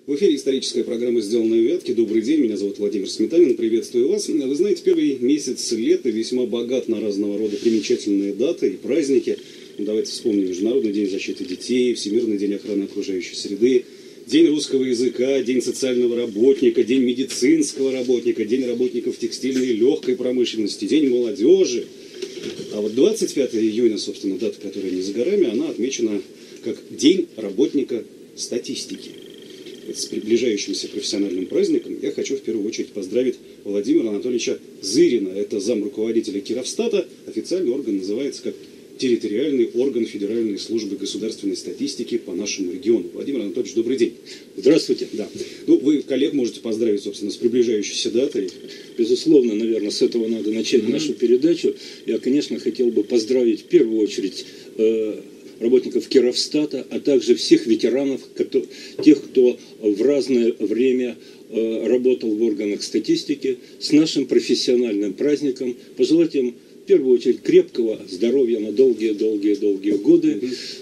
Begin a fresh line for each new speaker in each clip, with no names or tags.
В эфире историческая программа «Сделано в Вятке». Добрый день, меня зовут Владимир Сметанин, приветствую вас. Вы знаете, первый месяц лета весьма богат на разного рода примечательные даты и праздники. Давайте вспомним Международный день защиты детей, Всемирный день охраны окружающей среды, День русского языка, День социального работника, День медицинского работника, День работников текстильной и легкой промышленности, День молодежи. А вот 25 июня, собственно, дата, которая не за горами, она отмечена как День работника статистики. С приближающимся профессиональным праздником я хочу в первую очередь поздравить Владимира Анатольевича Зырина. Это замруководителя Кировстата. Официальный орган называется как территориальный орган Федеральной службы государственной статистики по нашему региону. Владимир Анатольевич, добрый день.
Здравствуйте.
Да. Ну, вы коллег можете поздравить, собственно, с приближающейся датой.
Безусловно, наверное, с этого надо начать нашу передачу. Я, конечно, хотел бы поздравить в первую очередь работников Кировстата, а также всех ветеранов, тех, кто в разное время работал в органах статистики, с нашим профессиональным праздником. Пожелать им в первую очередь крепкого здоровья на долгие-долгие годы,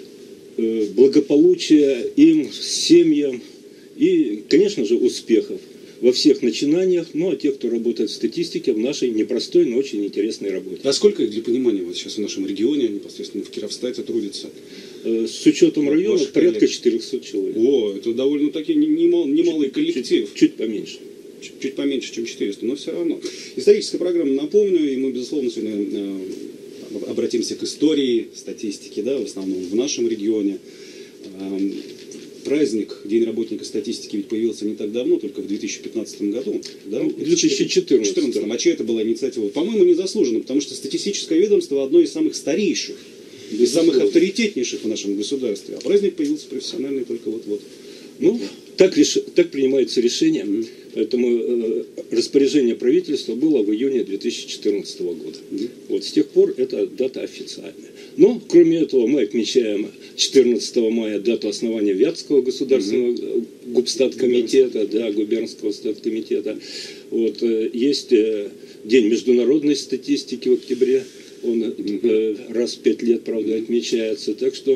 благополучия им, семьям и, конечно же, успехов во всех начинаниях, ну а тех, кто работает в статистике, в нашей непростой, но очень интересной работе.
А сколько их, для понимания, вот сейчас в нашем регионе, непосредственно в Кировстате, трудится?
С учетом района порядка 400 человек.
О, это довольно-таки немалый коллектив.
Чуть поменьше.
Чуть поменьше, чем 400, но все равно. Историческая программа, напомню, и мы, безусловно, сегодня обратимся к истории, статистике, да, в основном в нашем регионе. Праздник День работника статистики ведь появился не так давно, только в 2015 году. Да?
В 2014.
А чья это была инициатива? По-моему, незаслуженно, потому что статистическое ведомство одно из самых старейших и самых авторитетнейших в нашем государстве. А праздник появился профессиональный только вот-вот.
Ну, так принимается решение. Поэтому распоряжение правительства было в июне 2014 года. Вот с тех пор эта дата официальная. Но, кроме этого, мы отмечаем 14 мая дату основания Вятского государственного губстаткомитета, губернского статкомитета. Вот, есть День международной статистики в октябре. Он раз в 5 лет, правда, отмечается. Так что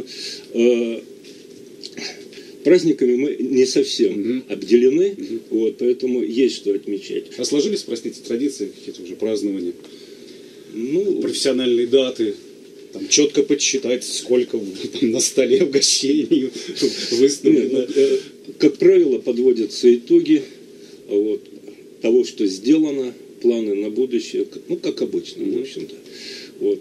праздниками мы не совсем обделены, вот, поэтому есть что отмечать.
А сложились, простите, традиции какие-то уже празднования? Ну, профессиональные даты, там, четко подсчитать, сколько там, на столе угощений выставлено.
Как правило, подводятся итоги вот, того, что сделано, планы на будущее, ну, как обычно, в общем-то. Вот,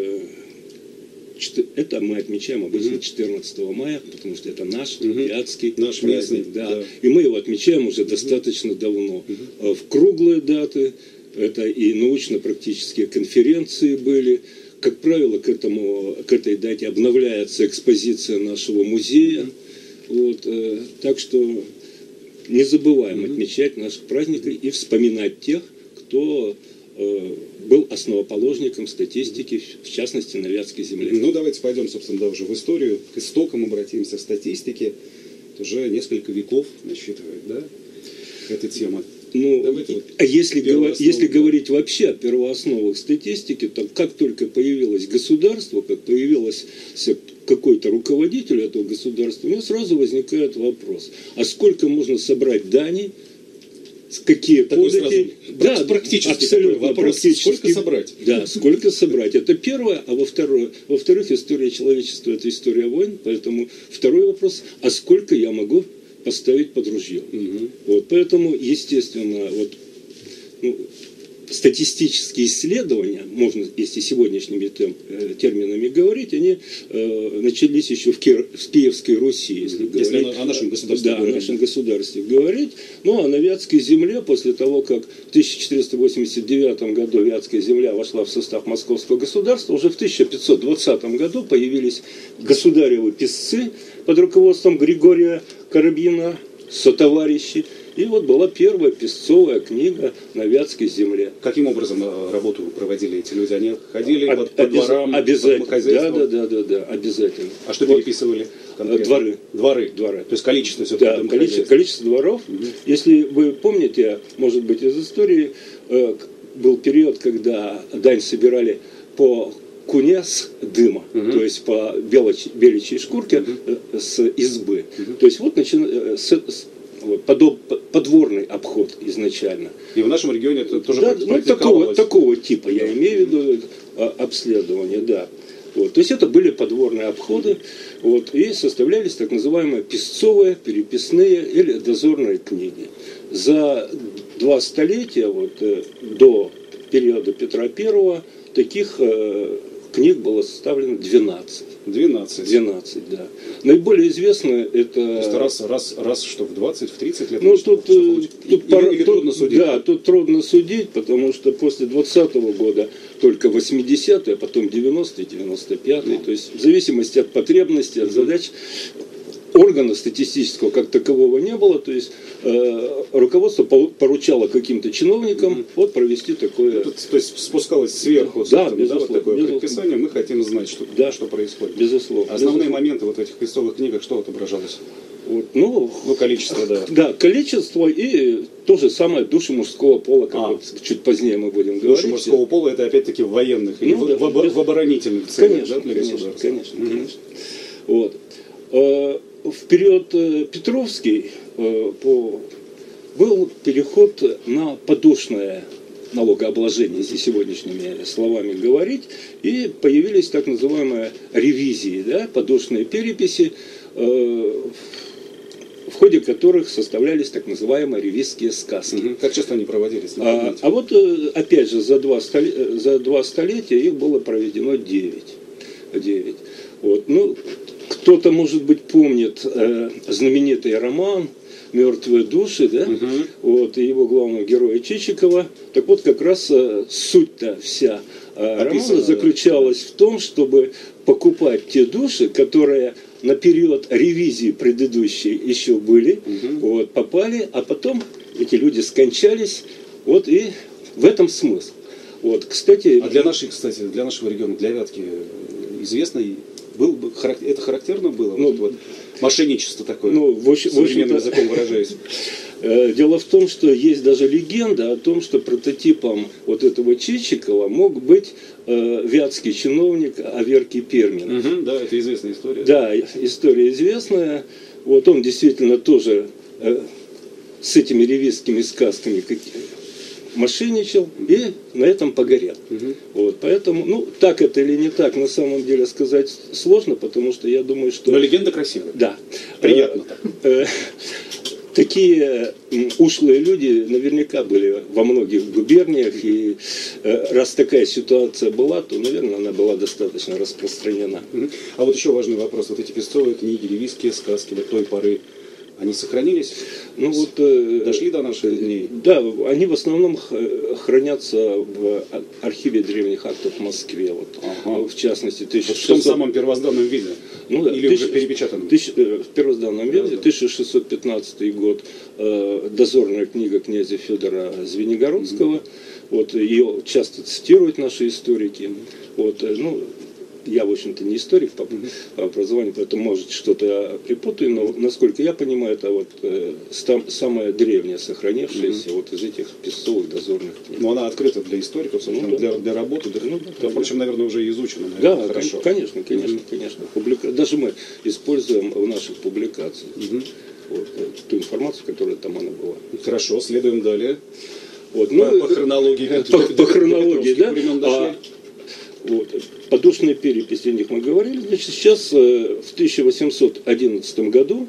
это мы отмечаем обычно 14 мая, потому что это наш вятский
наш
праздник.
местный,
да. И мы его отмечаем уже достаточно давно. В круглые даты, это и научно-практические конференции были. Как правило, к этой дате обновляется экспозиция нашего музея. Вот, так что не забываем отмечать наши праздники и вспоминать тех, кто был основоположником статистики, в частности, на Вятской земле.
Ну, давайте пойдем, собственно, да, уже в историю, к истокам обратимся в статистике. Это уже несколько веков насчитывает, да, эта тема.
Ну, а если говорить вообще о первоосновах статистики, то как только появилось государство, как появился какой-то руководитель этого государства, у меня сразу возникает вопрос, а сколько можно собрать даний, какие подати?
Да, практически абсолютно вопрос, сколько собрать?
Да, сколько собрать. Это первое, а во-вторых, история человечества – это история войн, поэтому второй вопрос, а сколько я могу поставить под ружье? Вот, поэтому, естественно, вот, статистические исследования, можно, если сегодняшними терминами говорить, они начались еще в Киевской Руси, если
о нашем государстве
говорить. Да, о нашем государстве говорить. Ну, а на Вятской земле, после того, как в 1489 году Вятская земля вошла в состав Московского государства, уже в 1520 году появились государевы писцы под руководством Григория Коробьина, сотоварищи. И вот была первая песцовая книга на Вятской земле.
Каким образом работу проводили эти люди? Они ходили по дворам,
обязательно.
по хозяйству?
Да, обязательно.
А что переписывали?
Дворы.
То есть количество все-таки.
Да, количество дворов. Если вы помните, может быть, из истории, был период, когда дань собирали по куне с дыма, то есть по беличьей шкурке с избы. То есть вот Вот, подворный обход изначально.
И в нашем регионе это тоже
Да,
практиковалось.
такого типа, я имею в виду обследование, да. Вот, то есть это были подворные обходы, вот, и составлялись так называемые писцовые, переписные или дозорные книги. За 2 столетия, вот, до периода Петра I, таких книг было составлено 12. 12, да. Наиболее известные это...
То есть раз что, в 20, в 30 лет?
Ну, тут
трудно судить?
Да, тут трудно судить, потому что после 20-го года только 80-е, а потом 90-е, 95-е. То есть в зависимости от потребностей, от задач, органа статистического как такового не было. То есть руководство поручало каким-то чиновникам вот провести такое...
То есть спускалось сверху,
да,
безусловно, вот такое предписание, мы хотим знать, что происходит.
Безусловно.
Основные моменты вот в этих писцовых книгах, что отображалось?
Вот, ну,
количество, да.
Да, количество и то же самое души мужского пола, как вот чуть позднее мы будем говорить.
Души мужского пола это опять-таки в военных, или в оборонительных целях, да, для государства.
Конечно. Вот. В период Петровский был переход на подушное налогообложение, если сегодняшними словами говорить, и появились так называемые ревизии, да, подушные переписи, в ходе которых составлялись так называемые ревизские сказки.
Как часто они проводились?
А вот, опять же, за 2 столетия их было проведено 9. Вот. Ну, кто-то, может быть, помнит знаменитый роман «Мертвые души», да? Вот, и его главного героя Чичикова. Так вот, как раз суть-то вся романа заключалась в том, чтобы покупать те души, которые на период ревизии предыдущей еще были, вот, попали, а потом эти люди скончались, вот, и в этом смысл. Вот, кстати...
А для нашего региона, для Вятки, известно, это характерно было? Ну, вот, мошенничество такое, современным языком выражаясь.
Дело в том, что есть даже легенда о том, что прототипом вот этого Чичикова мог быть вятский чиновник Аверкий Пермин.
Да, это известная история.
Да, история известная. Вот он действительно тоже с этими ревизскими сказками мошенничал и на этом погорел. Вот, поэтому, ну, так это или не так, на самом деле сказать сложно, потому что я думаю, что...
Но легенда красивая.
Да.
Приятно так.
Такие ушлые люди наверняка были во многих губерниях, и раз такая ситуация была, то, наверное, она была достаточно распространена.
А вот еще важный вопрос. Вот эти песцовые книги, ревизские сказки до той поры, они сохранились?
Ну, вот,
дошли до наших дней?
Да, они в основном хранятся в архиве древних актов в Москве. Вот, в частности, 1600...
В том самом первозданном виде?
Ну, да,
или уже перепечатанном?
В первозданном виде, 1615 год, дозорная книга князя Федора Звенигородского. Вот, ее часто цитируют наши историки. Вот, ну, я, в общем-то, не историк по образованию, поэтому, может, что-то я припутаю, но, насколько я понимаю, это вот самая древняя сохранившаяся вот из этих песцовых дозорных книг.
Но она открыта для историков, собственно, для работы. Впрочем, наверное, уже изучена.
Да, хорошо. Конечно. Даже мы используем в наших публикациях вот, ту информацию, которая там она была.
Хорошо, следуем далее.
Вот, ну,
по хронологии.
По хронологии, да? Вот. Подушные переписи, о них мы говорили. Значит, сейчас в 1811 году,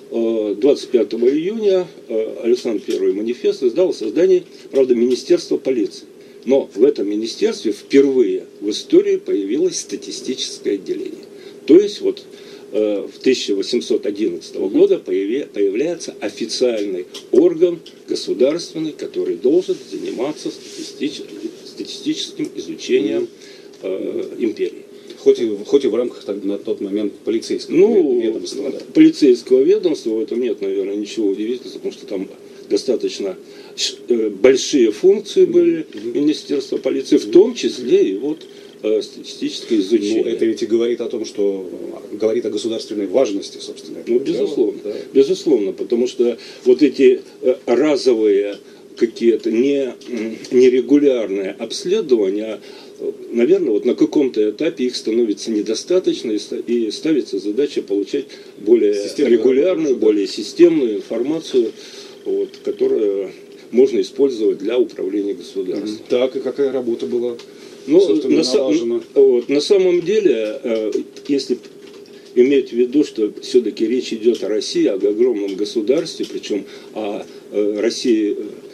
25 июня, Александр I манифест издал о создании, правда, Министерства полиции. Но в этом министерстве впервые в истории появилось статистическое отделение. То есть вот в 1811 года появляется официальный орган государственный, который должен заниматься статистическим изучением империи.
Хоть и в рамках на тот момент полицейского ведомства. Да.
Полицейского ведомства, в этом нет, наверное, ничего удивительного, потому что там достаточно большие функции были Министерства полиции, в том числе и вот статистическое изучение.
Ну, это ведь и говорит о том, что говорит о государственной важности, собственно.
Ну, безусловно, безусловно, потому что вот эти разовые какие-то нерегулярные обследования, наверное, вот на каком-то этапе их становится недостаточно, и ставится задача получать более регулярную, более системную информацию, вот, которую можно использовать для управления государством.
Так, и какая работа была?
Ну, на самом деле, если иметь в виду, что все-таки речь идет о России, об огромном государстве, причем о России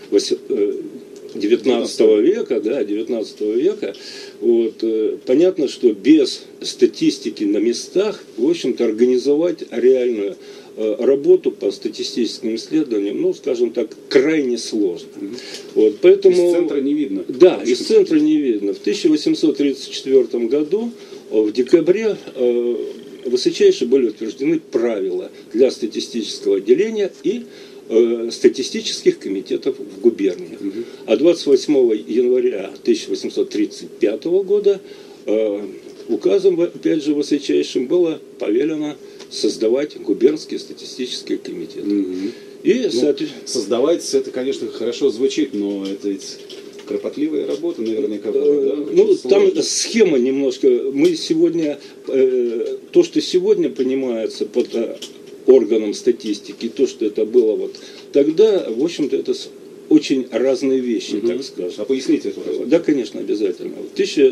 19 века, да, 19 века, вот, понятно, что без статистики на местах, в общем-то, организовать реальную работу по статистическим исследованиям, ну, скажем так, крайне сложно. Вот, поэтому,
из центра не видно.
Да, из центра не видно. В 1834 году, в декабре, высочайше были утверждены правила для статистического отделения и статистических комитетов в губерниях. А 28 января 1835 года указом, опять же, высочайшим было повелено создавать губернские статистические комитеты. И,
создавать, это, конечно, хорошо звучит, но это ведь кропотливая работа, наверняка была, да?
Ну, там схема немножко. Мы сегодня, то, что сегодня понимается под органом статистики, то, что это было вот тогда, в общем-то, это очень разные вещи, так скажем.
А поясните это, пожалуйста.
Да, конечно, обязательно. В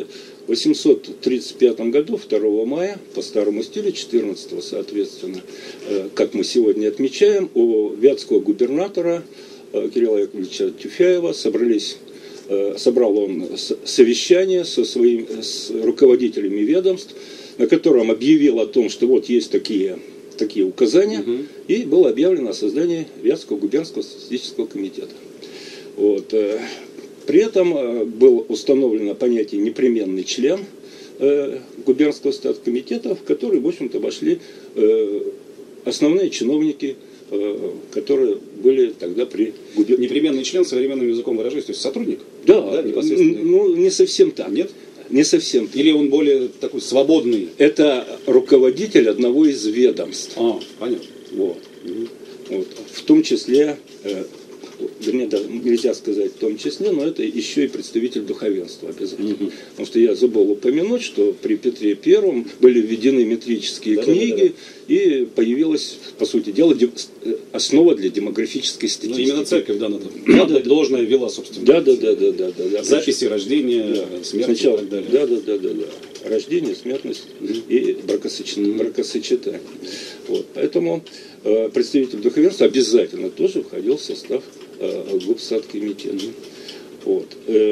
1835 году, 2 мая, по старому стилю, 14 соответственно, как мы сегодня отмечаем, у вятского губернатора Кирилла Яковлевича Тюфяева собрал он совещание с руководителями ведомств, на котором объявил о том, что вот есть такие указания, и было объявлено о создании Вятского губернского статистического комитета. Вот. При этом было установлено понятие непременный член губернского статкомитета, в который, в общем-то, вошли основные чиновники, которые были тогда при губернии.
Непременный член, современным языком выражаясь, то есть сотрудник?
Да, ну не совсем так.
Нет?
Не совсем так.
Или он более такой свободный?
Это руководитель одного из ведомств.
Понятно.
Вот. Вот. В том числе, вернее, да, нельзя сказать в том числе, но это еще и представитель духовенства обязательно. Потому что я забыл упомянуть, что при Петре I были введены метрические книги, и появилась, по сути дела, основа для демографической статистики.
Именно церковь, должное вела, собственно.
Да.
Записи рождения, смерти и так далее.
Да. Рождение, смертность и бракосочетание. Вот. Поэтому представитель духовенства обязательно тоже входил в состав губстаткомитета. Вот.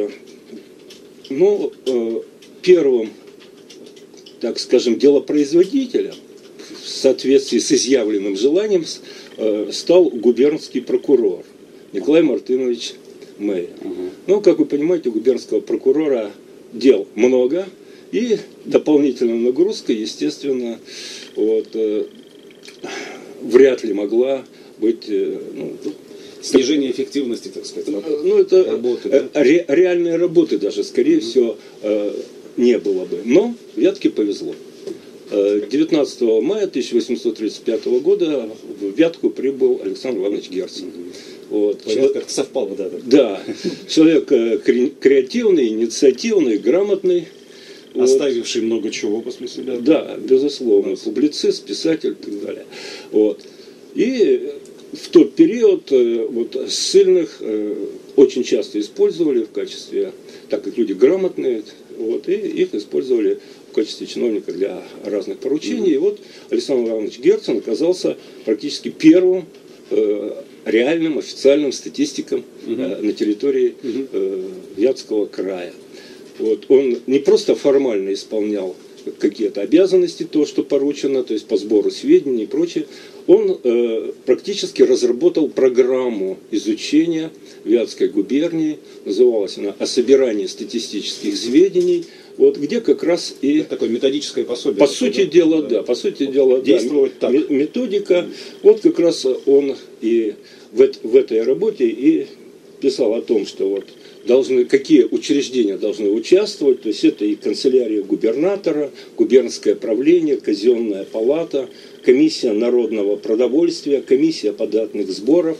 Но первым, так скажем, делопроизводителем в соответствии с изъявленным желанием стал губернский прокурор Николай Мартынович Мейер. Ну, как вы понимаете, у губернского прокурора дел много, и дополнительная нагрузка, естественно, вряд ли могла быть...
снижение эффективности, так сказать,
работы. Да? Реальной работы даже, скорее всего, не было бы. Но Вятке повезло. 19 мая 1835 года в Вятку прибыл Александр Иванович Герцен. Вот.
Как-то совпало,
Да. Человек креативный, инициативный, грамотный.
Оставивший много чего после себя.
Да, безусловно. Публицист, писатель и так далее. Вот. И в тот период ссыльных очень часто использовали в качестве, так как люди грамотные, и их использовали в качестве чиновника для разных поручений. И вот Александр Иванович Герцен оказался практически первым реальным официальным статистиком на территории Вятского края. Вот. Он не просто формально исполнял какие-то обязанности, то, что поручено, то есть по сбору сведений и прочее, он практически разработал программу изучения Вятской губернии, называлась она «О собирании статистических сведений», вот, где как раз и...
Такое методическое пособие.
По сути дела, да. По сути дела,
действовать так.
Методика. Вот как раз он и в этой работе и писал о том, что какие учреждения должны участвовать. То есть это и канцелярия губернатора, губернское правление, казенная палата, комиссия народного продовольствия, комиссия податных сборов,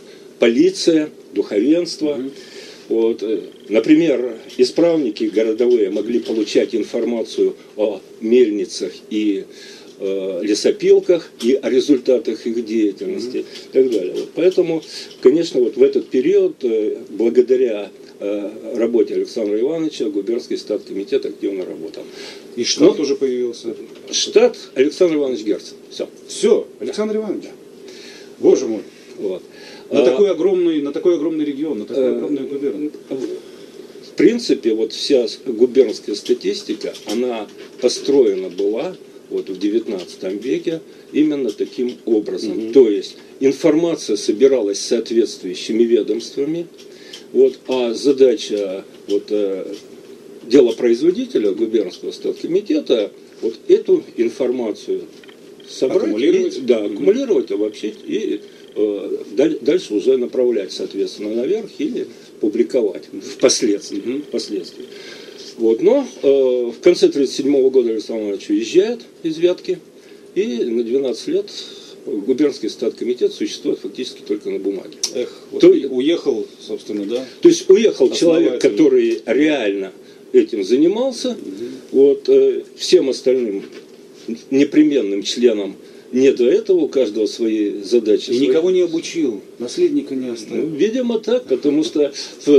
полиция, духовенство. Вот, например, исправники городовые могли получать информацию о мельницах и лесопилках и о результатах их деятельности и так далее. Вот, поэтому, конечно, вот в этот период, благодаря работе Александра Ивановича, губернский статкомитет активно работал.
И штат уже появился.
Штат Александр Иванович Герцен. Все.
Все, Александр Иванович. Боже мой.
Вот.
На такой огромный регион, на такой огромный губернию.
В принципе, вот вся губернская статистика, она построена была вот в XIX веке именно таким образом. То есть информация собиралась соответствующими ведомствами, вот, а задача вот, делопроизводителя губернского статкомитета вот эту информацию собрать, аккумулировать, обобщить и дальше уже направлять, соответственно, наверх или публиковать впоследствии. Вот. Но в конце 1937 года Александр Иванович уезжает из Вятки, и на 12 лет губернский статкомитет существует фактически только на бумаге.
Вот уехал, собственно, да?
То есть уехал человек, который реально этим занимался, вот, всем остальным непременным членам не до этого, у каждого свои задачи.
И никого не обучил, наследника не оставил.
Ну, видимо, так, потому что до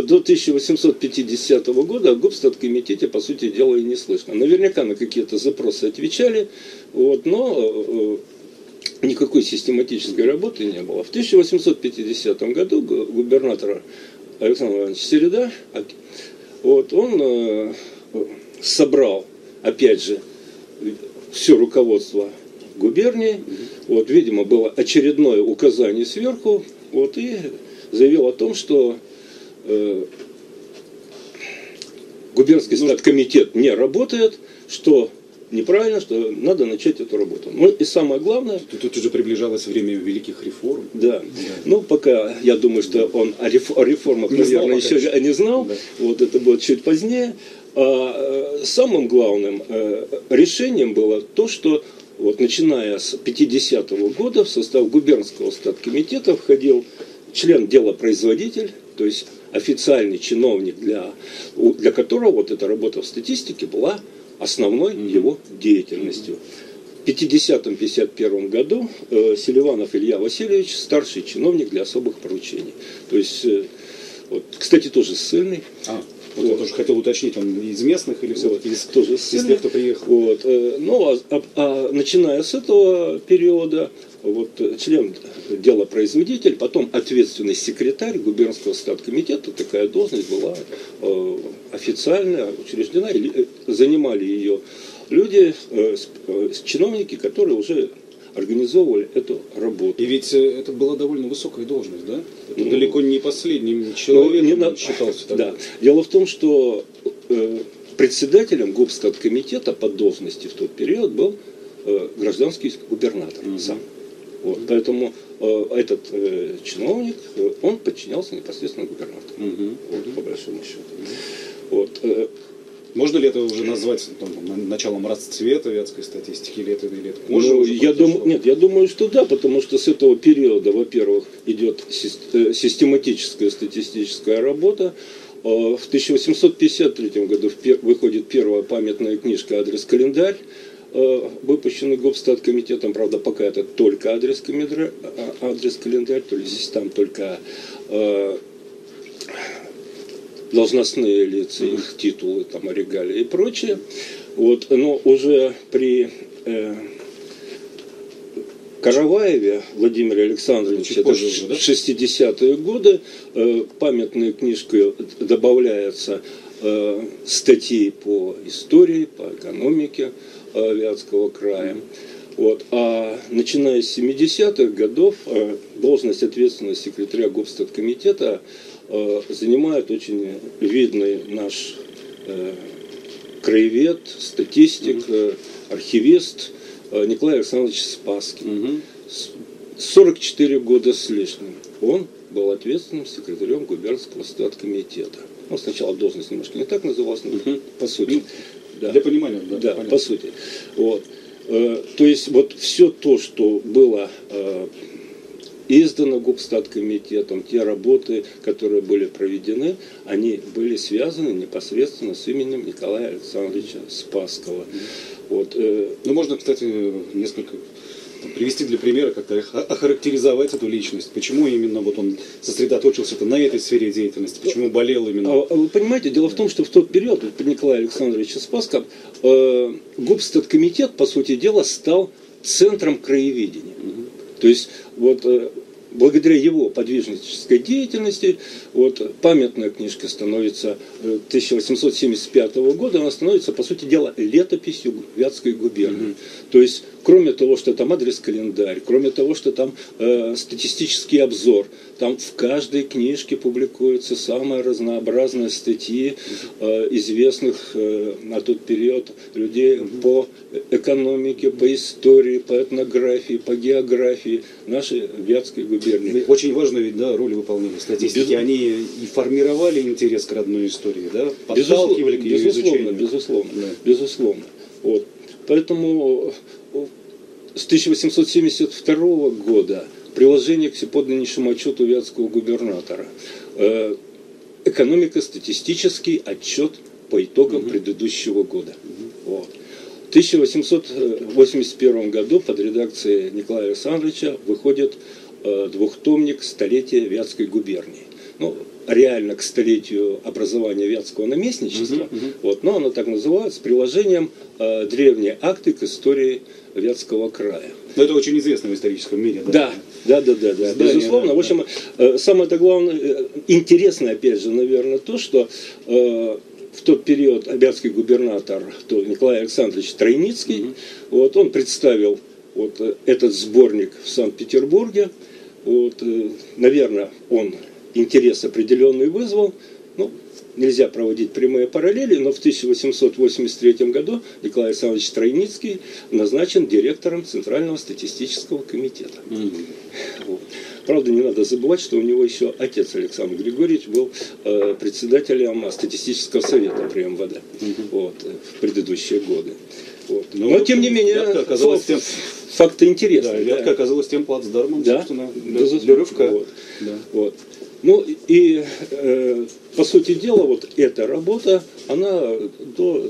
1850 года о губстаткомитете, по сути дела, и не слышно. Наверняка на какие-то запросы отвечали, вот, но никакой систематической работы не было. В 1850 году губернатор Александр Иванович Середа, вот, он собрал, опять же, все руководство губернии, вот, видимо, было очередное указание сверху, вот, и заявил о том, что губернский статкомитет не работает, что неправильно, что надо начать эту работу. Ну и самое главное...
Тут уже приближалось время великих реформ.
Да. Ну, пока, я думаю, что он о реформах, наверное, еще не знал. Да. Вот это будет чуть позднее. А самым главным решением было то, что вот, начиная с 50-го года в состав губернского статкомитета входил член-делопроизводитель, то есть официальный чиновник, для которого вот эта работа в статистике была основной его деятельностью. В 50-51 году Селиванов Илья Васильевич, старший чиновник для особых поручений. То есть, вот, кстати, тоже ссыльный.
Вот я тоже хотел уточнить, он из местных или все-таки из тех, кто приехал?
Вот. Ну, начиная с этого периода, вот, член делопроизводитель, потом ответственный секретарь губернского статкомитета, такая должность была официально учреждена, занимали ее люди, чиновники, которые уже организовывали эту работу.
И ведь это была довольно высокая должность, да? Это далеко не последним человеком считался тогда.
Да. Дело в том, что председателем губстаткомитета по должности в тот период был гражданский губернатор сам. Вот. Поэтому этот чиновник, он подчинялся непосредственно губернатору. Вот, по большому счету. Вот.
Можно ли это уже назвать началом расцвета вятской статистики? Или это
я думаю, что да, потому что с этого периода, во-первых, идет систематическая статистическая работа. В 1853 году выходит первая памятная книжка «Адрес-календарь», выпущенный губстаткомитетом, правда, пока это только адрес-календарь, то есть здесь там только должностные лица, их титулы, там, регалии и прочее. Вот, но уже при Караваеве Владимире Александровиче, это в 60-е годы, памятной книжкой добавляются статьи по истории, по экономике Вятского края. Вот. А начиная с 70-х годов должность ответственного секретаря губстаткомитета занимает очень видный наш краевед, статистик, архивист Николай Александрович Спасский. 44 года с лишним он был ответственным секретарем губернского статкомитета. Ну, сначала должность немножко не так называлась, но по сути.
Да. Для понимания,
да, по сути. Вот. То есть вот все то, что было издано Губстаткомитетом, те работы, которые были проведены, они были связаны непосредственно с именем Николая Александровича Спасского. Вот,
Ну, можно, кстати, несколько привести для примера, как-то охарактеризовать эту личность. Почему именно вот он сосредоточился на этой сфере деятельности? Почему болел именно?
Вы понимаете, дело в том, что в тот период, вот, при Николае Александровиче Спасском, Губстаткомитет, по сути дела, стал центром краеведения. То есть, вот, благодаря его подвижнической деятельности, вот, памятная книжка становится 1875 года, она становится, по сути дела, летописью Вятской губернии. То есть, кроме того, что там адрес-календарь, кроме того, что там статистический обзор, там в каждой книжке публикуются самые разнообразные статьи известных на тот период людей по экономике, по истории, по этнографии, по географии нашей Вятской губернии.
Очень важную ведь, да, роль выполняли статистики. Они и формировали интерес к родной истории, да? Подталкивали к ее изучению.
Безусловно. Вот. Поэтому с 1872 года приложение к всеподданнейшему отчету вятского губернатора экономико-статистический отчет по итогам предыдущего года. Вот. В 1881 году под редакцией Николая Александровича выходит двухтомник «Столетие Вятской губернии». Ну, реально к столетию образования Вятского наместничества, вот, но оно так называется, с приложением древние акты к истории Вятского края.
Но это очень известно в историческом мире.
Да, безусловно.
Да.
В общем, самое-то главное, интересно, опять же, наверное, то, что в тот период вятский губернатор Николай Александрович Тройницкий, вот, он представил вот этот сборник в Санкт-Петербурге. Вот, наверное, он интерес определенный вызвал. Ну, нельзя проводить прямые параллели, но в 1883 году Николай Александрович Тройницкий назначен директором Центрального статистического комитета. Вот. Правда, не надо забывать, что у него еще отец Александр Григорьевич был председателем статистического совета при МВД вот, в предыдущие годы. Вот. Но тем не менее, факты интересные.
Да, Вятка оказалась тем плацдармом, собственно,
для рывка.
Вот. Да.
Вот. Ну и, по сути дела, вот эта работа, она до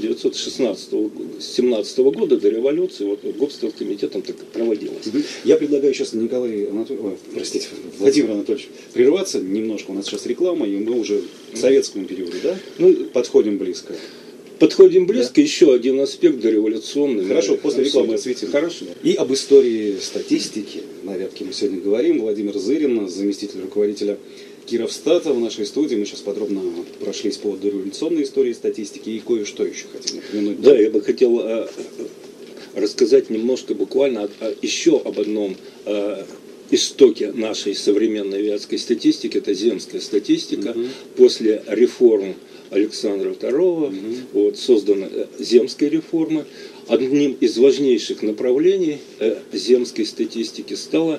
1916-17 года, до революции, вот Губстаткомитетом так проводилась.
Я предлагаю сейчас Владимир Анатольевич, прерваться немножко. У нас сейчас реклама, и мы уже к советскому периоду, да? Ну, подходим близко.
Подходим близко, да. Еще один аспект дореволюционный.
Хорошо, после рекламы осветим.
Хорошо.
И об истории статистики на Вятке мы сегодня говорим. Владимир Зырин, заместитель руководителя Кировстата в нашей студии. Мы сейчас подробно прошлись по дореволюционной истории статистики и кое-что еще хотим упомянуть.
Да, я бы хотел рассказать немножко буквально еще об одном истоке нашей современной вятской статистики. Это земская статистика. После реформ Александра II вот, создана земская реформа. Одним из важнейших направлений земской статистики стала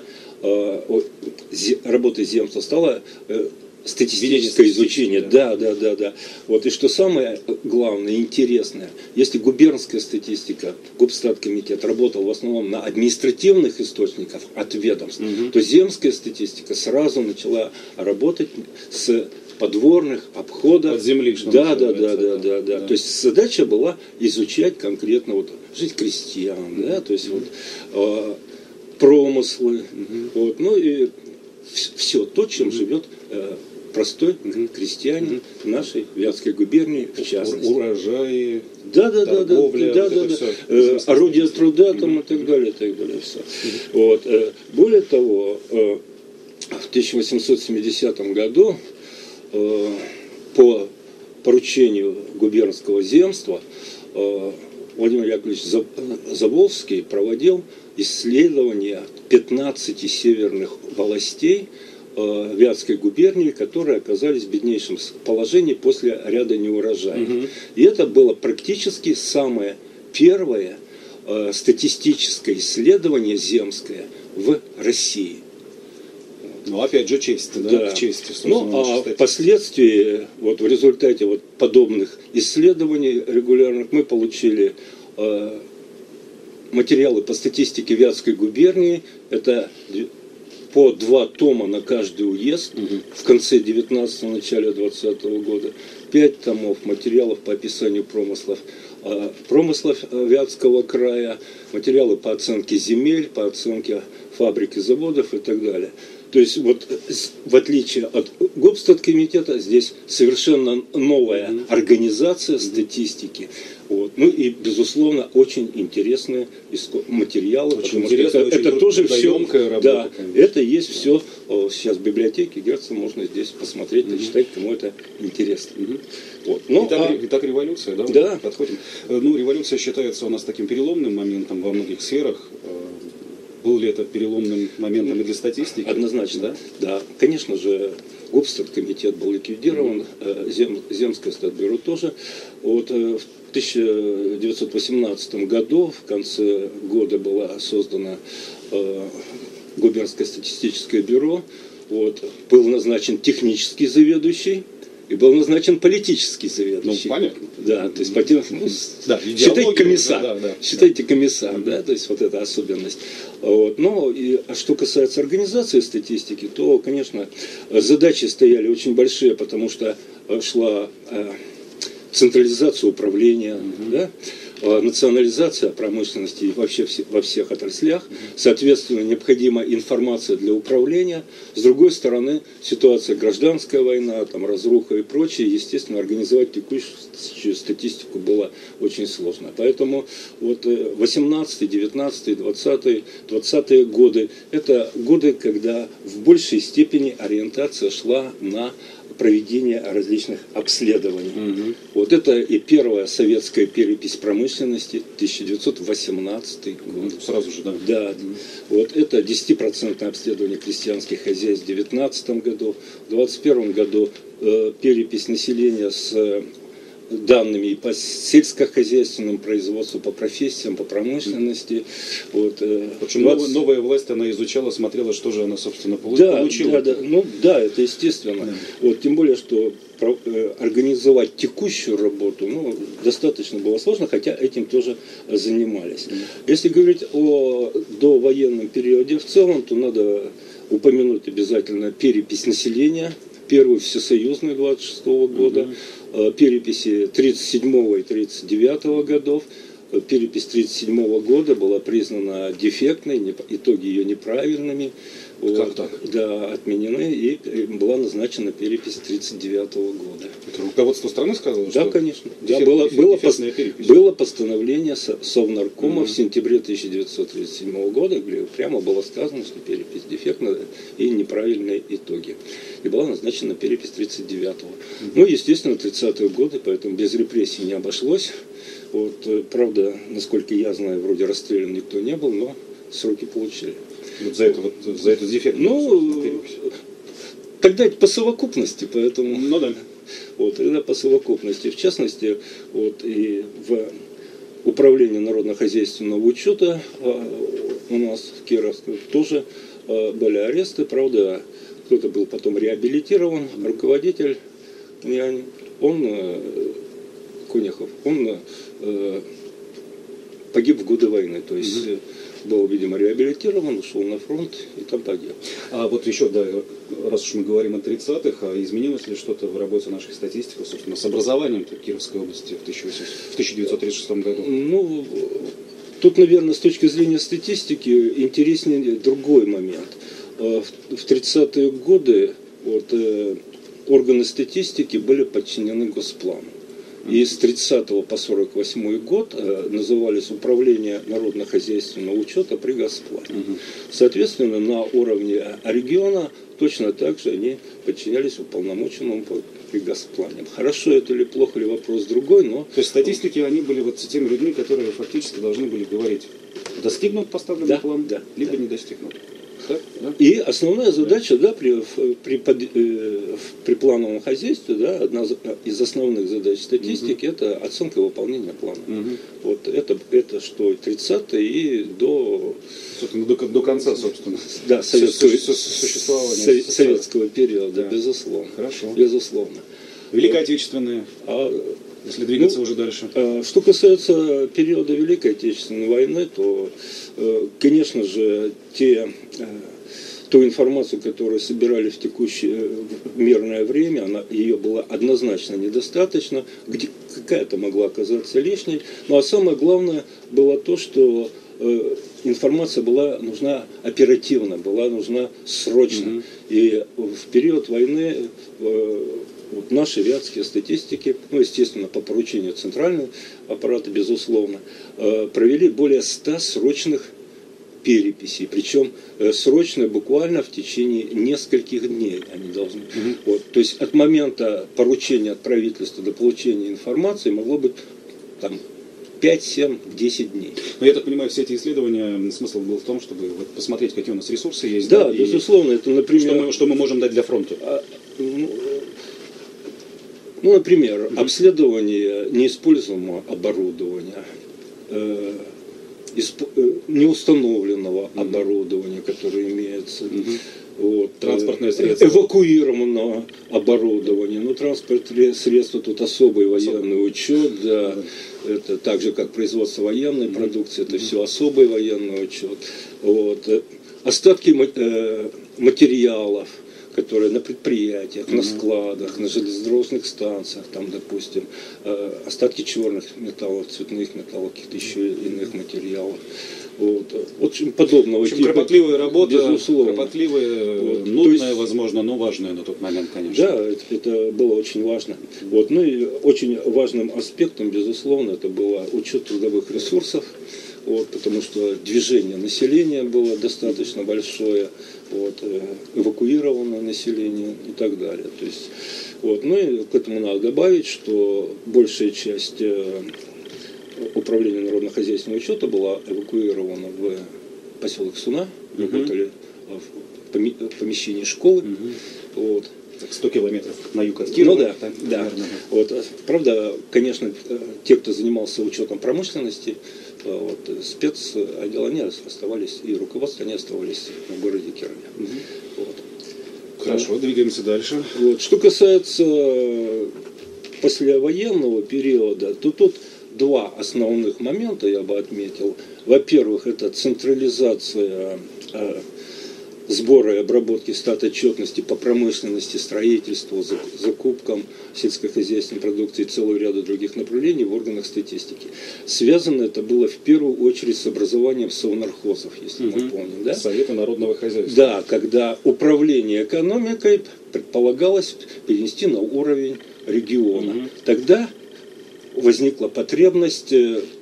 работа земства, стало статистическое изучение. Да. Вот, и что самое главное, интересное, если губернская статистика, Губстаткомитет работал в основном на административных источниках от ведомств, то земская статистика сразу начала работать с подворных обходов.
От земли, что
да. То есть задача была изучать конкретно вот, жизнь крестьян, да, то есть вот, промыслы, вот, ну и все то, чем живет простой крестьянин нашей Вятской губернии в частности.
Урожаи,
торговля, орудия труда там, и так далее, все. Вот. Более того, в 1870 году по поручению губернского земства Владимир Яковлевич Заволжский проводил исследования 15 северных волостей Вятской губернии, которые оказались в беднейшем положении после ряда неурожаев. И это было практически самое первое статистическое исследование земское в России.
Ну, опять же, честь, да, к чести.
Ну, а впоследствии, вот в результате вот подобных исследований регулярных, мы получили материалы по статистике Вятской губернии. Это по 2 тома на каждый уезд в конце 19-го, начале 20-го года, 5 томов материалов по описанию промыслов Вятского края, материалы по оценке земель, по оценке фабрик и заводов и так далее. То есть вот в отличие от Гобстаткомитета здесь совершенно новая организация статистики. Вот. Ну и, безусловно, очень интересные материалы.
Очень интересная,
это тоже все,
работа,
да,
конечно.
это есть все сейчас в библиотеке Герца, можно здесь посмотреть, почитать, кому это интересно. Вот. Ну,
Итак, революция, да?
Да.
Подходим. Ну, революция считается у нас таким переломным моментом во многих сферах. Был ли это переломным моментом и для статистики?
Однозначно, да. Конечно же, Гобстаткомитет был ликвидирован, Земское статбюро тоже. Вот, в 1918 году, в конце года, было создано губернское статистическое бюро. Вот, был назначен технический заведующий. И был назначен политический заведующий.
Ну, понятно.
Да, то есть, считайте комиссар. Считайте комиссар, да, то есть вот эта особенность. Вот. Но что касается организации статистики, то, конечно, задачи стояли очень большие, потому что шла централизация управления, да, национализация промышленности вообще во всех отраслях, соответственно, необходима информация для управления. С другой стороны, ситуация гражданская война, там, разруха и прочее, естественно, организовать текущую статистику было очень сложно. Поэтому вот 18, 19, 20-е годы – это годы, когда в большей степени ориентация шла на проведение различных обследований. Вот это и первая советская перепись промышленности, 1918 год.
Сразу же, да.
Да. Вот это 10% обследование крестьянских хозяйств в 19 году. В 21 году перепись населения с данными по сельскохозяйственному производству, по профессиям, по промышленности. Вот,
в общем, новая власть, она изучала, смотрела, что же она, собственно, получила.
Да, ну, да, это естественно. Да. Вот, тем более, что организовать текущую работу достаточно было сложно, хотя этим тоже занимались. Если говорить о довоенном периоде в целом, то надо упомянуть обязательно перепись населения, первую всесоюзную 26 года, переписи 37 и 39 годов. Перепись 1937 года была признана дефектной, итоги ее неправильными.
Как так?
Да, отменены, и была назначена перепись 1939 года.
Это руководство страны сказало?
Да,
что
конечно. Да, было постановление Совнаркома в сентябре 1937 года, где прямо было сказано, что перепись дефектная и неправильные итоги. И была назначена перепись 1939. Ну, естественно, 30-е годы, поэтому без репрессий не обошлось. Вот, правда, насколько я знаю, вроде расстрелян никто не был, но сроки получили.
Вот за эту дефектную перепись?
Тогда это по совокупности, поэтому...
Ну да.
Вот, тогда по совокупности. В частности, вот, и в управлении народно-хозяйственного учета у нас в Кировске тоже были аресты, правда, кто-то был потом реабилитирован, руководитель, Конюхов, он погиб в годы войны, то есть был, видимо, реабилитирован, ушел на фронт и там погиб.
А вот еще, да, раз уж мы говорим о 30-х, изменилось ли что-то в работе наших статистиков, собственно, с образованием Кировской области в 1936 году?
Ну, тут, наверное, с точки зрения статистики интереснее другой момент. В 30-е годы вот, органы статистики были подчинены Госплану. И с 30 по 48 год назывались управление народно-хозяйственного учета при Госплане. Соответственно, на уровне региона точно так же они подчинялись уполномоченному при Госплане. Хорошо это или плохо, или вопрос другой, но...
То есть статистики, они были вот с теми людьми, которые фактически должны были говорить, достигнут поставленный план, либо не достигнут. Так, да?
И основная задача, да, при плановом хозяйстве, да, одна из основных задач статистики это оценка выполнения плана. Вот это что 30-е и до
конца, собственно.
Да,
существования
советского периода, да. Безусловно.
Хорошо.
Безусловно.
Великая Отечественная. Если двигаться уже дальше.
Что касается периода Великой Отечественной войны, то, конечно же, ту информацию, которую собирали в текущее мирное время, ее было однозначно недостаточно, какая-то могла оказаться лишней. Ну а самое главное было то, что информация была нужна оперативно, была нужна срочно. И в период войны вот наши вятские статистики, ну, естественно, по поручению центрального аппарата, безусловно, провели более 100 срочных переписей. Причем срочно, буквально в течение нескольких дней они должны. Вот, то есть от момента поручения от правительства до получения информации могло быть там 5, 7, 10 дней.
Но я так понимаю, все эти исследования, смысл был в том, чтобы вот посмотреть, какие у нас ресурсы есть.
Да, безусловно, это, например...
Что мы можем дать для фронта?
Ну, например, обследование неиспользуемого оборудования, неустановленного оборудования, которое имеется, вот,
транспортное средство,
эвакуированного оборудования. Ну, транспортные средства, тут особый военный учет, да, это так же, как производство военной продукции, это все особый военный учет. Вот. Остатки материалов, которые на предприятиях, на складах, на железнодорожных станциях, там, допустим, остатки черных металлов, цветных металлов, каких-то еще иных материалов. Вот. Очень подобного типа.
Кропотливая работа,
безусловно.
Кропотливая,
вот.
нудная,
есть,
возможно, но важная на тот момент, конечно.
Да, это было очень важно. Вот. Ну и очень важным аспектом, безусловно, это был учет трудовых ресурсов. Вот, потому что движение населения было достаточно большое, вот, эвакуированное население и так далее. То есть, вот, ну и к этому надо добавить, что большая часть управления народно-хозяйственного учета была эвакуирована в поселок Суна, работали в помещении школы. Вот.
100 километров на юг от Кирова.
Ну да, да. Вот, правда, конечно, те, кто занимался учетом промышленности, вот, спецотдел, они оставались, и руководство, они оставались в городе Кирове. Вот.
Хорошо, двигаемся дальше.
Вот. Что касается послевоенного периода, то тут два основных момента я бы отметил. Во-первых, это централизация сбора и обработки статотчетности по промышленности, строительству, закупкам сельскохозяйственной продукции и целого ряда других направлений в органах статистики. Связано это было в первую очередь с образованием совнархозов, если мы помним. Да?
Совета народного хозяйства.
Да, когда управление экономикой предполагалось перенести на уровень региона. Тогда возникла потребность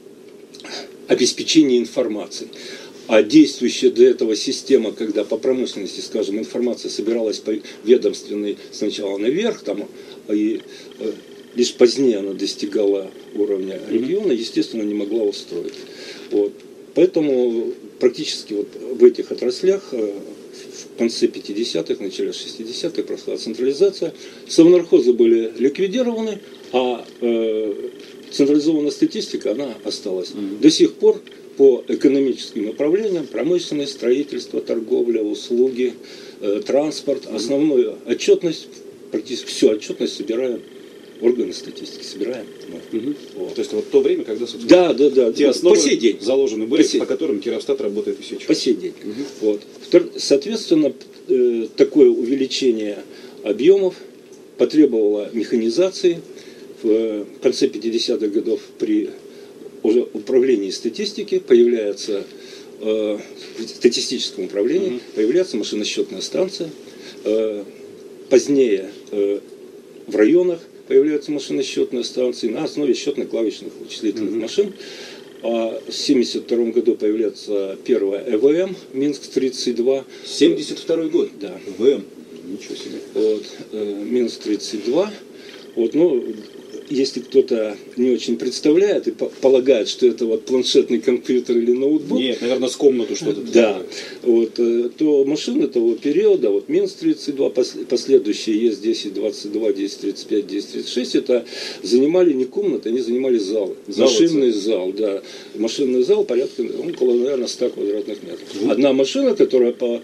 обеспечения информацией. А действующая до этого система, когда по промышленности, скажем, информация собиралась по ведомственной сначала наверх, там, и лишь позднее она достигала уровня региона, естественно, не могла устроить. Вот. Поэтому практически вот в этих отраслях в конце 50-х, начале 60-х прошла централизация. Совнархозы были ликвидированы, а централизованная статистика, она осталась. До сих пор по экономическим направлениям, промышленность, строительство, торговля, услуги, транспорт, основную отчетность, практически всю отчетность собираем органы статистики, собираем.
Вот. То есть вот то время, когда, собственно,
да,
те основы
по сей день
заложены были, по которым Кировстат работает и сейчас.
По сей день. Вот. Соответственно, такое увеличение объемов потребовало механизации. В конце 50-х годов при уже управлении статистики появляется, в статистическом управлении появляется машиносчетная станция. Позднее в районах появляются машиносчетные станции на основе счетно-клавишных вычислительных машин. А в 1972 году появляется первая ЭВМ Минск-32.
72 год?
Да.
ЭВМ. Ничего себе.
Вот, Минск-32. Вот, ну, если кто-то не очень представляет и полагает, что это вот планшетный компьютер или ноутбук.
Нет, наверное, с комнату что-то.
Да. Вот, то машины того периода, вот Минск-32, последующие ЕС-10, 22, 10-35, 10-36, это занимали не комнаты, они занимали залы. Машинный зал, да. Машинный зал порядка, около, наверное, 100 квадратных метров. Одна машина, которая по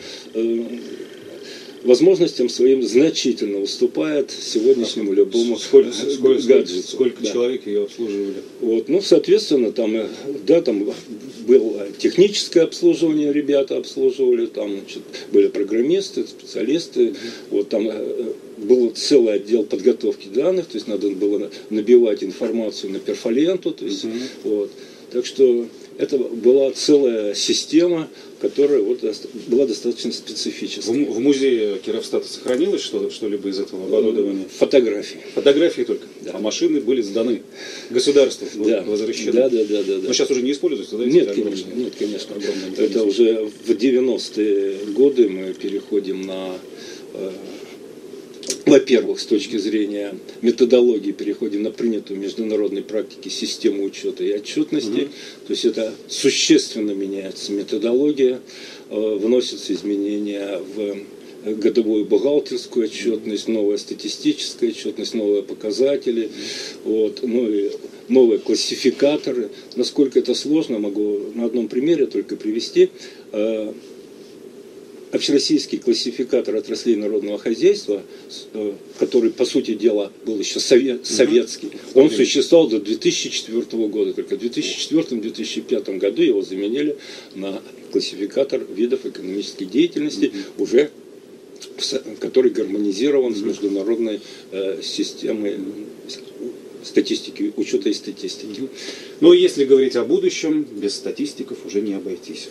возможностям своим значительно уступает сегодняшнему любому гаджету.
Сколько человек ее обслуживали?
Вот, ну, соответственно, там, да, там было техническое обслуживание, ребята обслуживали, там, значит, были программисты, специалисты, вот там был целый отдел подготовки данных, то есть надо было набивать информацию на перфоленту, то есть, вот. Так что это была целая система, которая вот была достаточно специфической.
В музее Кировстата сохранилось что-либо из этого оборудования?
Фотографии.
Фотографии только?
Да.
А машины были сданы государству,
Да.
возвращены?
Да.
Но сейчас уже не используются, да?
Нет, конечно. Это уже в 90-е годы мы переходим на... Во-первых, с точки зрения методологии переходим на принятую в международной практике систему учета и отчетности. То есть это существенно меняется методология, вносятся изменения в годовую бухгалтерскую отчетность, новая статистическая отчетность, новые показатели, вот, ну и новые классификаторы. Насколько это сложно, могу на одном примере только привести. Общероссийский классификатор отраслей народного хозяйства, который, по сути дела, был еще советский, он существовал до 2004 года. Только в 2004-2005 году его заменили на классификатор видов экономической деятельности, уже который гармонизирован с международной системой статистики, учета и статистики.
Но если говорить о будущем, без статистиков уже не обойтись.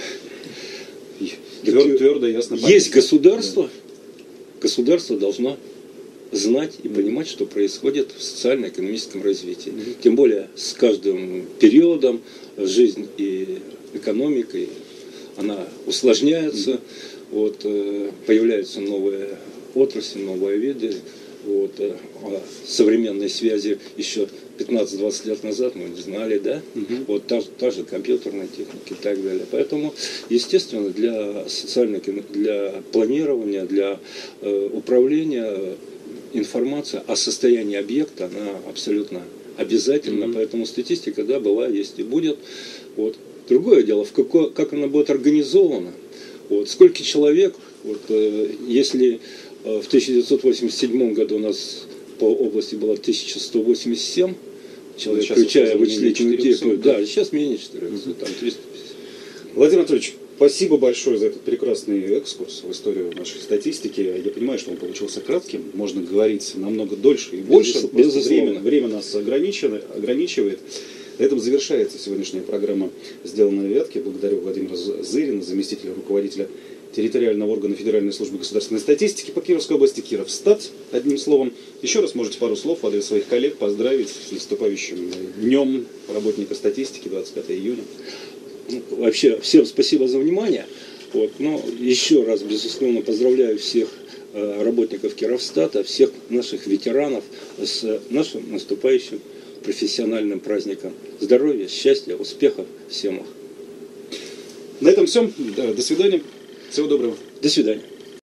Твердо, ясно.
Есть государство, государство должно знать и понимать, что происходит в социально-экономическом развитии. Тем более с каждым периодом жизнь и экономика, она усложняется, вот, появляются новые отрасли, новые виды. Вот, о современной связи еще 15-20 лет назад мы не знали, да? Вот та же компьютерная техника и так далее. Поэтому, естественно, для планирования, для управления информация о состоянии объекта, она абсолютно обязательна. Поэтому статистика, да, была, есть и будет. Вот. Другое дело, как она будет организована. Вот. Сколько человек, вот, если в 1987 году у нас по области было 1187 человек, включая вычислительную технику. Да, сейчас менее 400, там 350.
Владимир Анатольевич, спасибо большое за этот прекрасный экскурс в историю нашей статистики. Я понимаю, что он получился кратким, можно говорить намного дольше и больше. Время нас ограничивает. На этом завершается сегодняшняя программа «Сделано на Вятке». Благодарю Владимира Зырина, заместителя руководителя территориального органа Федеральной службы государственной статистики по Кировской области, Кировстат, одним словом. Еще раз можете пару слов в адрес своих коллег поздравить с наступающим днем работника статистики, 25 июня.
Вообще, всем спасибо за внимание. Вот, но еще раз, безусловно, поздравляю всех работников Кировстата, всех наших ветеранов с нашим наступающим профессиональным праздником. Здоровья, счастья, успехов всем их.
На этом все. До свидания. Всего доброго.
До свидания.